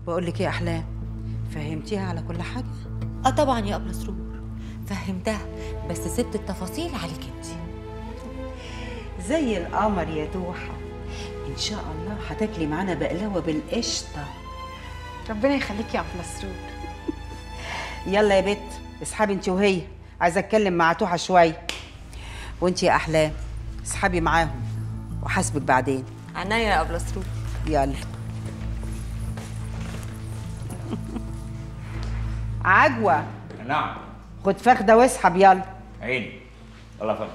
بقول لك ايه يا احلام، فهمتيها على كل حاجه؟ اه طبعا يا ابله سرور، فهمتها، بس سبت التفاصيل عليك انت. زي القمر يا دوحه، ان شاء الله هتاكلي معانا بقلاوه بالقشطه. ربنا يخليكي يا ابله سرور. يلا يا بت اسحبي انت وهي، عايزه اتكلم مع توحه شويه. وانت يا احلام اسحبي معاهم وحاسبك بعدين. عناية يا ابله سرور. يلا. عجوه. نعم. خد فخده واسحب يلا. عيني. يلا يا فندم.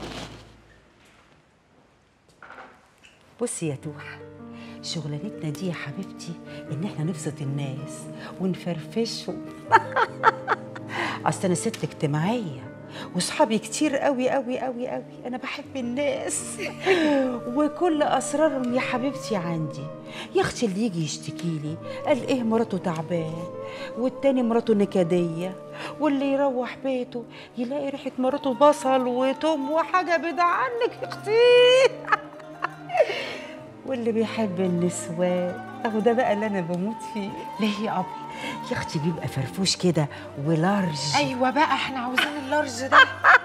بصي يا توحه، شغلانتنا دي يا حبيبتي ان احنا نبسط الناس ونفرفشهم. اصل انا ست اجتماعيه واصحابي كتير قوي قوي قوي قوي، انا بحب الناس. وكل اسرارهم يا حبيبتي عندي. يا اختي اللي يجي يشتكي لي قال ايه مراته تعبان، والتاني مراته نكديه، واللي يروح بيته يلاقي ريحه مراته بصل وتوم وحاجه بعيده عنك يا اختي. واللي بيحب النسوان اهو ده بقى اللي انا بموت فيه. ليه يا ابله؟ يا اختي بيبقى فرفوش كده ولارج. ايوه بقى احنا عاوزين اللارج ده.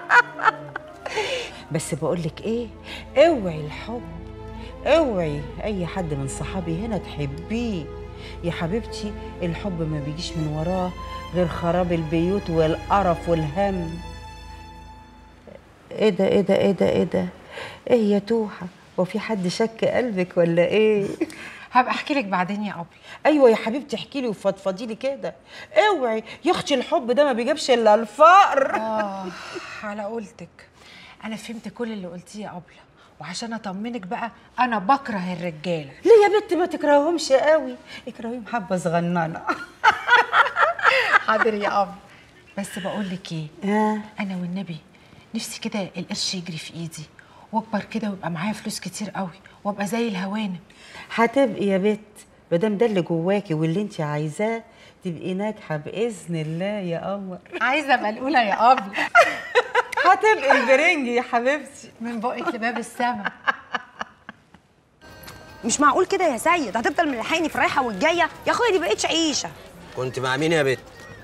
بس بقولك ايه، اوعي الحب، اوعي اي حد من صحابي هنا تحبيه يا حبيبتي. الحب ما بيجيش من وراه غير خراب البيوت والقرف والهم. ايه ده ايه ده ايه ده ايه ده ايه يا توحه، هو في حد شك قلبك ولا ايه؟ هبقى احكي لك بعدين يا ابله. ايوه يا حبيبتي احكي لي وفضفضي لي كده. اوعي يا اختي، الحب ده ما بيجيبش الا الفقر. على قولتك، انا فهمت كل اللي قلتيه يا ابله، وعشان اطمنك بقى انا بكره الرجاله. ليه يا بنت ما تكرههمش قوي، اكرهيهم حبه صغننه. حاضر يا ابله. بس بقول لك ايه، ها؟ انا والنبي نفسي كده القرش يجري في ايدي واكبر كده ويبقى معايا فلوس كتير قوي وابقى زي الهوانم. هتبقي يا بت، مادام ده اللي جواكي واللي انت عايزاه تبقي ناجحه باذن الله يا قمر. عايزه ابقى الاولى يا ابله. هتبقي البرنج يا حبيبتي. من بقك لباب السما. مش معقول كده يا سيد، هتفضل ملحقني في الرايحه والجايه يا اخويا، دي بقتش عيشه. كنت مع مين يا بت؟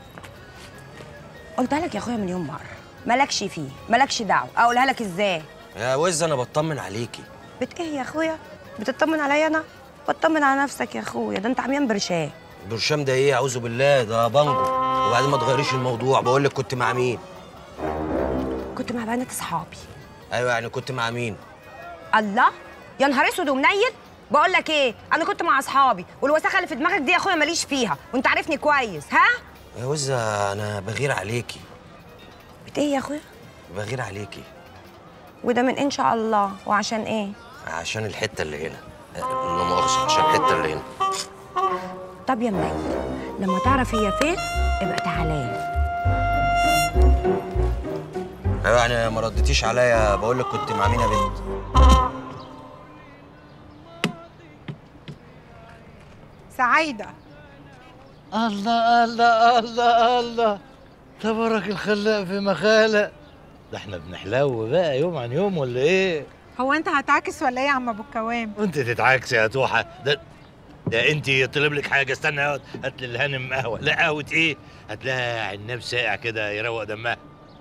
قلتها لك يا اخويا مليون مره، مالكش فيه، مالكش دعوه. اقولها لك ازاي؟ يا وز انا بطمن عليكي. بت ايه يا اخويا؟ بتطمن عليا انا؟ بطمن على نفسك يا اخويا، ده انت عميان برشام. برشام ده ايه؟ اعوذ بالله، ده بانجو. وبعدين ما تغيريش الموضوع، بقول لك كنت مع مين؟ كنت مع بنات اصحابي. ايوه يعني كنت مع مين؟ الله، يا نهار اسود ومنيل. بقول لك ايه، انا كنت مع اصحابي، والوساخه اللي في دماغك دي يا اخويا ماليش فيها، وانت عارفني كويس. ها يا وز انا بغير عليكي. بت ايه يا اخويا؟ بغير عليكي. وده من ان شاء الله، وعشان ايه؟ عشان الحته اللي هنا. لا مؤاخذه، عشان الحته اللي هنا. طب يا منيل، لما تعرف هي فين ابقى تعالى. ايوه يعني ما ردتيش عليا، بقول لك كنت مع مين يا بنت؟ سعيده. الله الله الله الله، تبارك الخلاق في مخالق. ده احنا بنحلو بقى يوم عن يوم ولا ايه؟ هو انت هتعكس ولا ايه يا عم ابو الكوام؟ وانت تتعكسي يا توحه. ده انت طلب لك حاجه، استنى هات لي الهانم قهوه. لا قهوه ايه؟ هات لها عناب ساقع كده يروق دمها.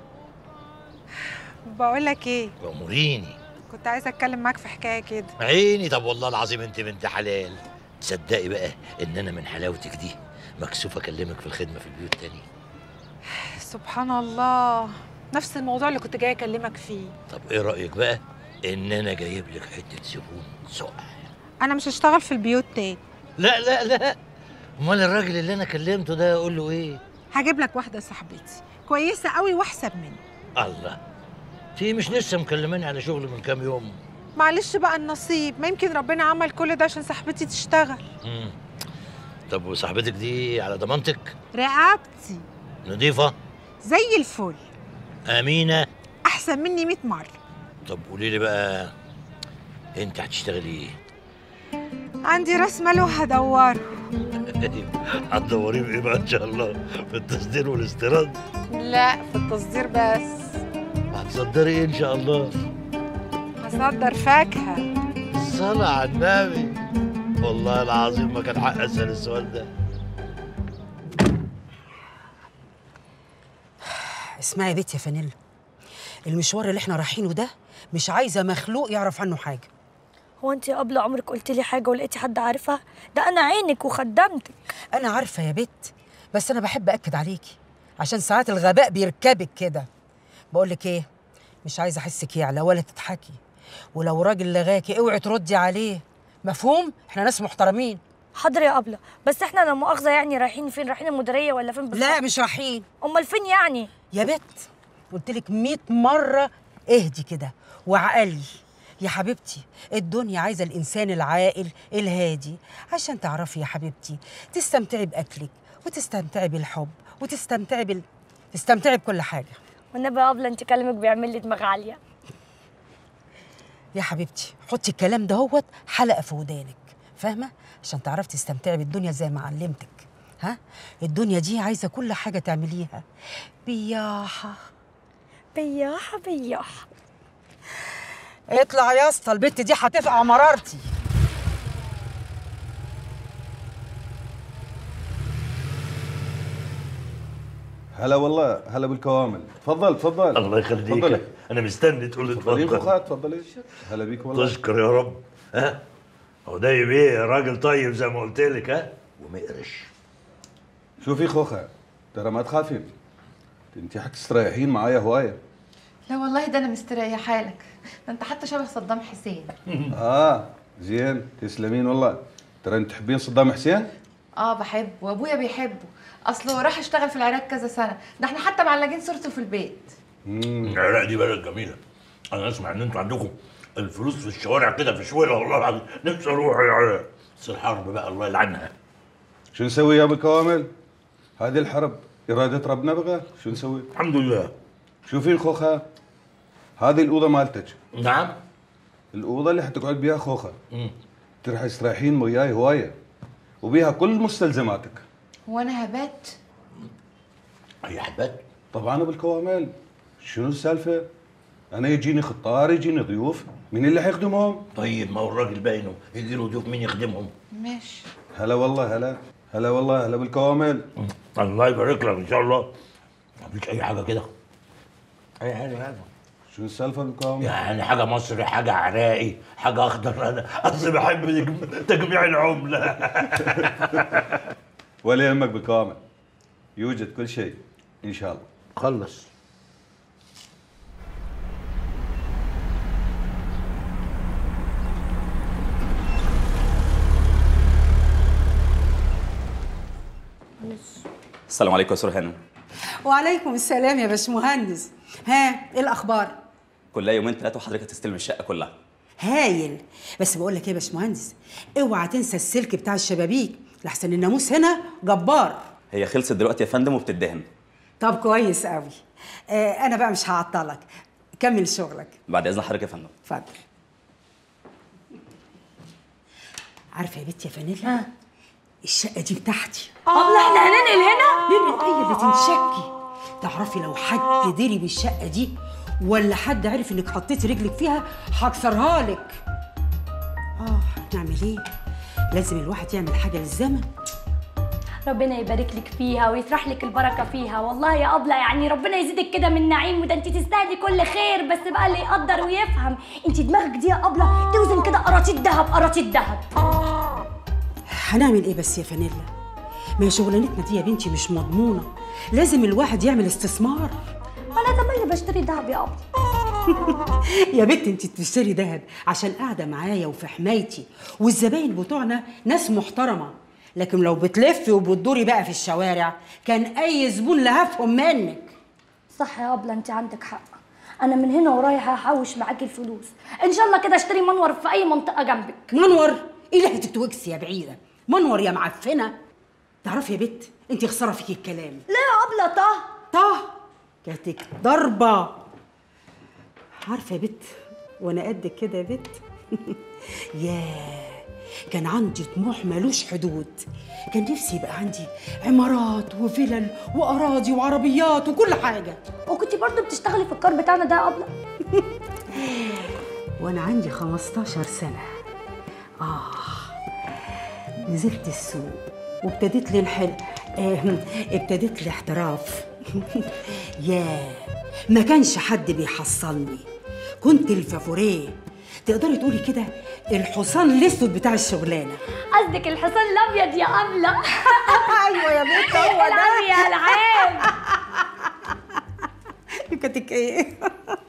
بقول لك ايه، اموريني. كنت عايزه اتكلم معاك في حكايه كده. عيني. طب والله العظيم انت بنت حلال. تصدقي بقى ان انا من حلاوتك دي مكسوف اكلمك في الخدمه في البيوت تاني. سبحان الله، نفس الموضوع اللي كنت جايه اكلمك فيه. طب ايه رايك بقى ان انا جايب لك حته زبون سقع؟ انا مش هشتغل في البيوت تاني. لا لا لا، امال الراجل اللي انا كلمته ده اقول له ايه؟ هجيب لك واحده صاحبتي كويسه قوي واحسن مني. الله، في مش لسه مكلماني على شغل من كام يوم؟ معلش بقى النصيب، ما يمكن ربنا عمل كل ده عشان صاحبتي تشتغل. طب وصاحبتك دي على ضمانتك؟ رقبتي نضيفه زي الفل، امينه، احسن مني 100 مره. طب قولي لي بقى، انت هتشتغلي ايه؟ عندي راس مال وهدوره. هتدوريه بايه بقى ان شاء الله؟ في التصدير والاستيراد؟ لا، في التصدير بس. هتصدري ايه ان شاء الله؟ هصدر فاكهه. الصلاة على النبي. والله العظيم ما كان حق اسال السؤال ده. اسمعي يا بنت يا فانيلا، المشوار اللي احنا رايحينه ده مش عايزه مخلوق يعرف عنه حاجه. هو انت يا أبلة عمرك قلت لي حاجه ولقيتي حد عارفها؟ ده انا عينك وخدمتك. انا عارفه يا بت، بس انا بحب اكد عليكي عشان ساعات الغباء بيركبك كده. بقول لك ايه، مش عايزه احسك يعلى ولا تضحكي، ولو راجل لغاكي اوعي تردي عليه، مفهوم؟ احنا ناس محترمين. حاضر يا أبلة، بس احنا لا مؤاخذه يعني رايحين فين؟ رايحين المديريه ولا فين بالظبط؟ لا مش رايحين. امال فين يعني؟ يا بت قلت لك 100 مره اهدي كده وعقلي يا حبيبتي. الدنيا عايزه الانسان العاقل الهادي عشان تعرفي يا حبيبتي تستمتعي باكلك وتستمتعي بالحب وتستمتعي تستمتعي بكل حاجه. والنبي يا أبلة انت كلامك بيعمل لي دماغ عاليه. يا حبيبتي حطي الكلام دهوت حلقه في ودانك، فاهمه؟ عشان تعرفي تستمتعي بالدنيا زي ما علمتك. ها، الدنيا دي عايزه كل حاجه تعمليها بياحه بياحه بياحه. اطلع يا اسطى، البت دي هتفقع مرارتي. هلا والله، هلا بالكوامل. تفضل تفضل. الله يخليك، انا مستني تقول لي تفضلي خوخات، تفضلي. هلا بيك والله. تشكر يا رب. ها هو ده ايه، راجل طيب زي ما قلت لك، ها، ومقرش. شوفي خوخه، ترى ما تخافين، انت حتستريحين معايا هوايه. لا والله ده انا مستريحه لك، ده انت حتى شبه صدام حسين. زين، تسلمين والله. ترى انت تحبين صدام حسين؟ بحبه وابويا بيحبه، اصله راح اشتغل في العراق كذا سنه، ده احنا حتى معلقين صورته في البيت. العراق دي بلد جميله، انا اسمع ان انتوا عندكم الفلوس في الشوارع كده في شويله، والله العظيم نفسي اروح العراق، بس الحرب بقى الله يلعنها. شو نسوي يا ابو الكوامل؟ هذه الحرب اراده ربنا بغى، شو نسوي؟ الحمد لله. شوفي خوخه، هذه الاوضه مالتك. نعم؟ الاوضه اللي حتقعد بيها خوخه. انت راح تستريحين وياي هوايه، وبيها كل مستلزماتك. وانا هبات؟ اي هبات؟ طبعا ابو الكوامل، شنو السالفه؟ انا يجيني خطار، يجيني ضيوف، مين اللي حيخدمهم؟ طيب ما هو الراجل باينه يجي له ضيوف، مين يخدمهم؟ ماشي. هلا والله، هلا والله، هلا بالكوامل. الله يبارك لك ان شاء الله. مفيش اي حاجه كده؟ اي حاجه؟ شو السالفه بالكوامل؟ يعني حاجه مصري، حاجه عراقي، حاجه اخضر، انا اصلي بحب تجميع العمله. ولا يهمك بالكوامل، يوجد كل شيء ان شاء الله. خلص. السلام عليكم يا سور هانم. وعليكم السلام يا باشمهندس. ها ايه الاخبار؟ كلها يومين ثلاثه وحضرتك هتستلم الشقه كلها. هايل. بس بقول لك ايه يا باشمهندس، اوعى تنسى السلك بتاع الشبابيك لحسن الناموس هنا جبار. هي خلصت دلوقتي يا فندم وبتدهن. طب كويس قوي. انا بقى مش هعطلك، كمل شغلك. بعد اذن حضرتك يا فندم. اتفضل. عارفه يا بنتي يا فانيلا، الشقه دي بتاعتي. الله، احنا هننقل هنا؟ ننقل ايه اللي تنشكي؟ تعرفي لو حد دري بالشقه دي ولا حد عرف انك حطيتي رجلك فيها هكسرها لك. هنعمل ايه؟ لازم الواحد يعمل حاجه للزمن. ربنا يبارك لك فيها ويطرح لك البركه فيها، والله يا أبلة يعني ربنا يزيدك كده من نعيم، وده انت تستاهلي كل خير، بس بقى اللي يقدر ويفهم. انت دماغك دي يا أبلة توزن كده قراطيط ذهب قراطيط ذهب. هنعمل ايه بس يا فانيلا؟ ما هي شغلانتنا دي يا بنتي مش مضمونه، لازم الواحد يعمل استثمار. انا تملي بشتري ذهب يا أبلة. يا بنتي انت بتشتري ذهب عشان قاعده معايا وفي حمايتي، والزباين بتوعنا ناس محترمه، لكن لو بتلفي وبتدوري بقى في الشوارع كان اي زبون لهفهم منك. صح يا أبلة، انت عندك حق. انا من هنا ورايحه هحوش معاكي الفلوس ان شاء الله كده، اشتري منور في اي منطقه جنبك. منور؟ ايه اللي هتتوكسي يا بعيده؟ منور يا معفنه. تعرفي يا بت انت خساره فيكي الكلام. لا يا أبلة، طه كاتك ضربه. عارفه يا بت وانا قد كده يا بت ياه، كان عندي طموح ملوش حدود. كان نفسي يبقى عندي عمارات وفلل واراضي وعربيات وكل حاجه. وكنتي برضو بتشتغلي في الكار بتاعنا ده يا أبلة؟ وانا عندي 15 سنه نزلت السوق وابتديت لي ابتديت الاحتراف. ياه، ما كانش حد بيحصلني، كنت الفافوريه، تقدري تقولي كده الحصان الاسود بتاع الشغلانه. قصدك الحصان الابيض يا أبلة. ايوه يا بنت، هو ده العب يا العاب. كاتك ايه؟